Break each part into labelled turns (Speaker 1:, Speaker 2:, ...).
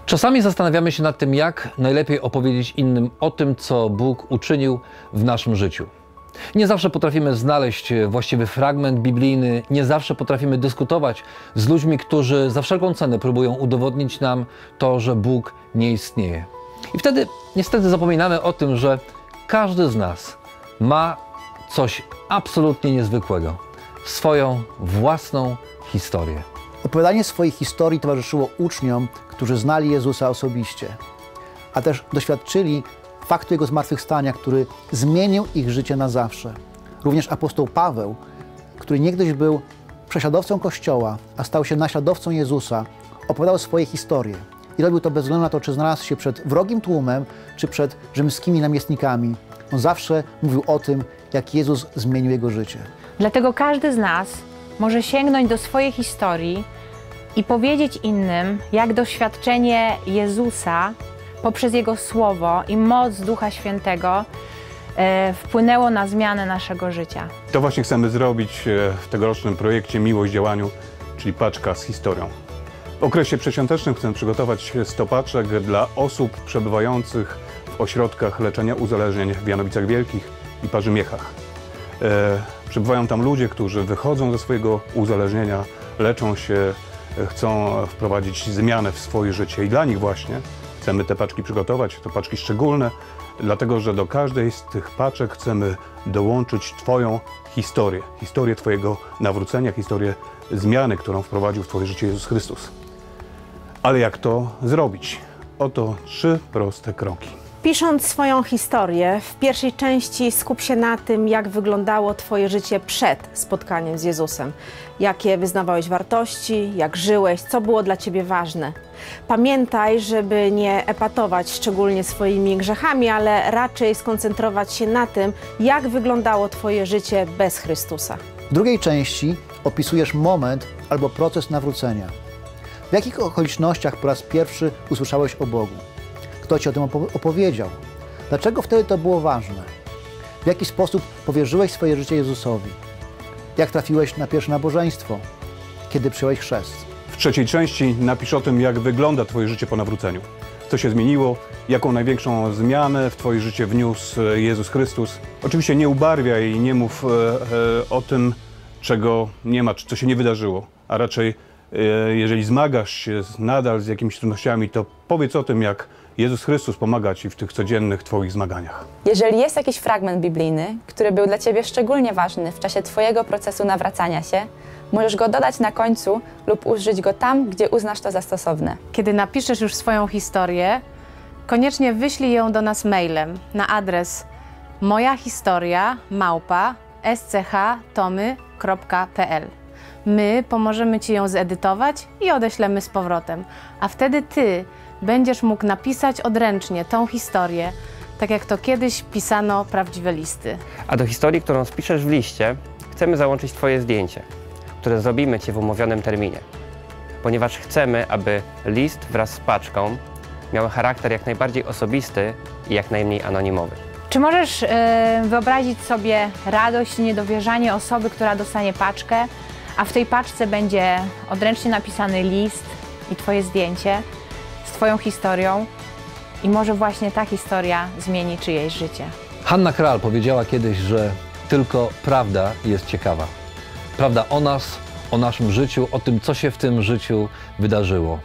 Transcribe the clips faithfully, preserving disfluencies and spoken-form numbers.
Speaker 1: Czasami zastanawiamy się nad tym, jak najlepiej opowiedzieć innym o tym, co Bóg uczynił w naszym życiu. Nie zawsze potrafimy znaleźć właściwy fragment biblijny, nie zawsze potrafimy dyskutować z ludźmi, którzy za wszelką cenę próbują udowodnić nam to, że Bóg nie istnieje. I wtedy niestety zapominamy o tym, że każdy z nas ma coś absolutnie niezwykłego, swoją własną historię.
Speaker 2: Opowiadanie swojej historii towarzyszyło uczniom, którzy znali Jezusa osobiście, a też doświadczyli faktu Jego zmartwychwstania, który zmienił ich życie na zawsze. Również apostoł Paweł, który niegdyś był prześladowcą Kościoła, a stał się naśladowcą Jezusa, opowiadał swoje historie. I robił to bez względu na to, czy znalazł się przed wrogim tłumem, czy przed rzymskimi namiestnikami. On zawsze mówił o tym, jak Jezus zmienił jego życie.
Speaker 3: Dlatego każdy z nas może sięgnąć do swojej historii i powiedzieć innym, jak doświadczenie Jezusa poprzez Jego Słowo i moc Ducha Świętego e, wpłynęło na zmianę naszego życia.
Speaker 4: To właśnie chcemy zrobić w tegorocznym projekcie Miłość Działaniu, czyli paczka z historią. W okresie przedświątecznym chcemy przygotować sto paczek dla osób przebywających w ośrodkach leczenia uzależnień w Janowicach Wielkich i Parzymiechach. E, przebywają tam ludzie, którzy wychodzą ze swojego uzależnienia, leczą się, chcą wprowadzić zmianę w swoje życie i dla nich właśnie chcemy te paczki przygotować, to paczki szczególne, dlatego że do każdej z tych paczek chcemy dołączyć Twoją historię, historię Twojego nawrócenia, historię zmiany, którą wprowadził w Twoje życie Jezus Chrystus. Ale jak to zrobić? Oto trzy proste kroki.
Speaker 5: Pisząc swoją historię, w pierwszej części skup się na tym, jak wyglądało Twoje życie przed spotkaniem z Jezusem. Jakie wyznawałeś wartości, jak żyłeś, co było dla Ciebie ważne. Pamiętaj, żeby nie epatować szczególnie swoimi grzechami, ale raczej skoncentrować się na tym, jak wyglądało Twoje życie bez Chrystusa.
Speaker 2: W drugiej części opisujesz moment albo proces nawrócenia. W jakich okolicznościach po raz pierwszy usłyszałeś o Bogu? Kto Ci o tym opowiedział? Dlaczego wtedy to było ważne? W jaki sposób powierzyłeś swoje życie Jezusowi? Jak trafiłeś na pierwsze nabożeństwo? Kiedy przyjąłeś chrzest?
Speaker 4: W trzeciej części napisz o tym, jak wygląda Twoje życie po nawróceniu. Co się zmieniło, jaką największą zmianę w Twoje życie wniósł Jezus Chrystus. Oczywiście nie ubarwiaj i nie mów e, e, o tym, czego nie ma, co się nie wydarzyło, a raczej e, jeżeli zmagasz się nadal z jakimiś trudnościami, to powiedz o tym, jak Jezus Chrystus pomaga Ci w tych codziennych Twoich zmaganiach.
Speaker 6: Jeżeli jest jakiś fragment biblijny, który był dla Ciebie szczególnie ważny w czasie Twojego procesu nawracania się, możesz go dodać na końcu lub użyć go tam, gdzie uznasz to za stosowne.
Speaker 3: Kiedy napiszesz już swoją historię, koniecznie wyślij ją do nas mailem na adres mojahistoria małpa s c h tomy kropka p l. My pomożemy Ci ją zedytować i odeślemy z powrotem, a wtedy Ty będziesz mógł napisać odręcznie tą historię, tak jak to kiedyś pisano prawdziwe listy.
Speaker 7: A do historii, którą spiszesz w liście, chcemy załączyć Twoje zdjęcie, które zrobimy Ci w umówionym terminie, ponieważ chcemy, aby list wraz z paczką miał charakter jak najbardziej osobisty i jak najmniej anonimowy.
Speaker 3: Czy możesz yy, wyobrazić sobie radość i niedowierzanie osoby, która dostanie paczkę, a w tej paczce będzie odręcznie napisany list i Twoje zdjęcie z Twoją historią i może właśnie ta historia zmieni czyjeś życie.
Speaker 1: Hanna Kral powiedziała kiedyś, że tylko prawda jest ciekawa. Prawda o nas, o naszym życiu, o tym, co się w tym życiu wydarzyło.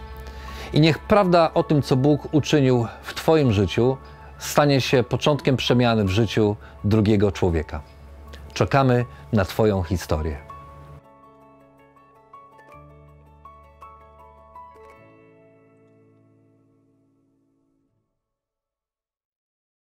Speaker 1: I niech prawda o tym, co Bóg uczynił w Twoim życiu, stanie się początkiem przemiany w życiu drugiego człowieka. Czekamy na Twoją historię.